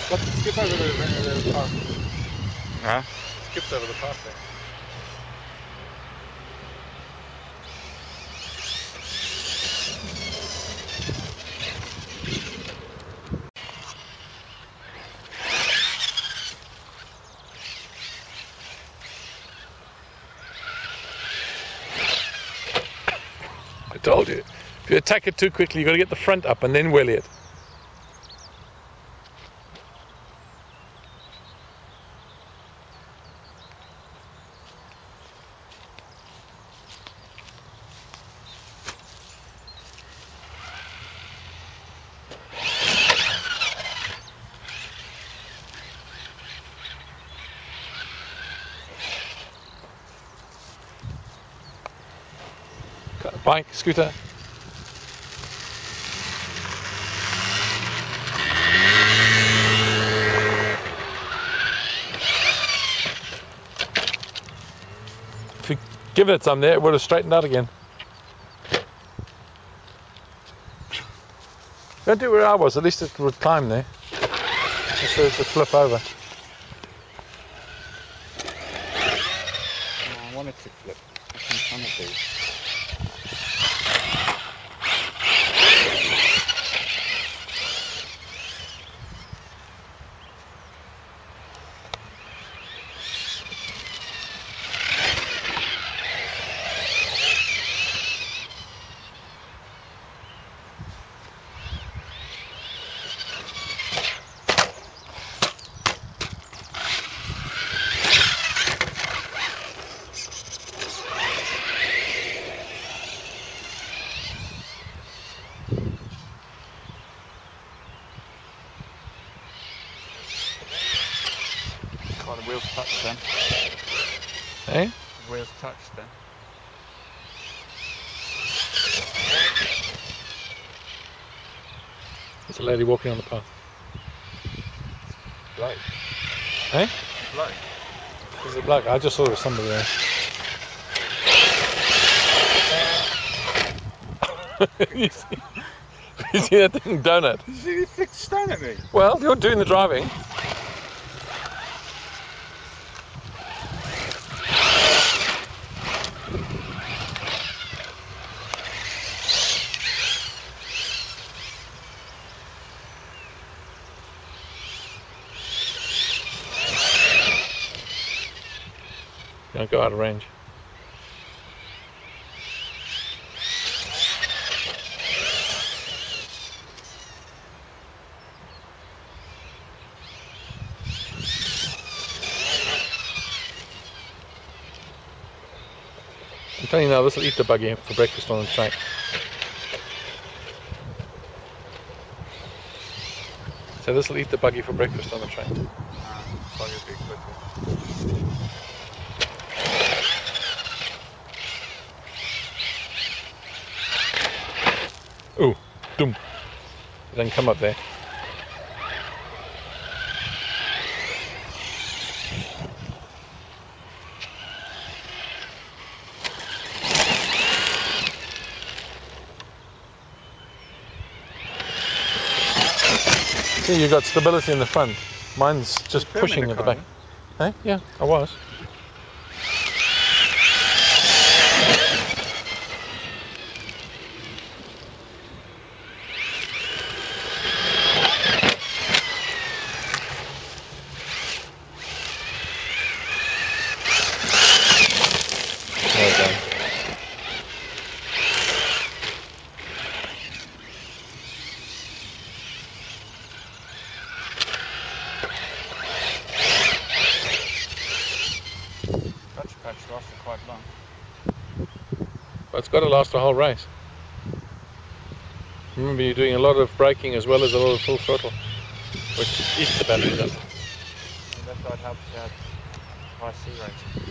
Skip over the path. Huh? Skipped over the path there. I told you. If you attack it too quickly, you've got to get the front up and then wheelie it. Bike, scooter. If you give it some there, it would have straightened out again. Don't do where I was, at least it would climb there. So it would flip over. I want it to flip. I can kind of do. Oh, the wheels touched then. Eh? The wheels touched then. There's a lady walking on the path. Bloke. Eh? Bloke. There's a bloke. I just saw there was somebody there. you see that thing donut? You flicked a stone at me. Well, you're doing the driving. Don't go out of range. I'm telling you now, this will eat the buggy for breakfast on the track. So this will eat the buggy for breakfast on the train. Probably a big quicker. Ooh, doom. Then come up there. See, you got stability in the front. Mine's just pushing at the back. Hey? Yeah, I was. Well done. Clutch patch lasted quite long. But it's got to last the whole race. Remember, you're doing a lot of braking as well as a lot of full throttle, which eats the batteries up. And that's why it helps to have high C rating.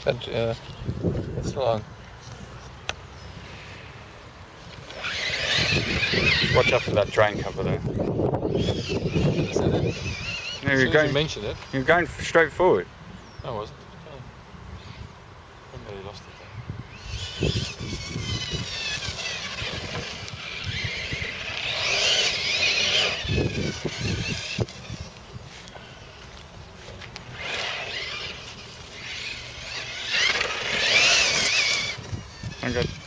It's long. Watch out for that drain cover though. Is that it? No, As soon as you mentioned it. you're going straight forward. I wasn't. Oh. I nearly lost it there. Okay.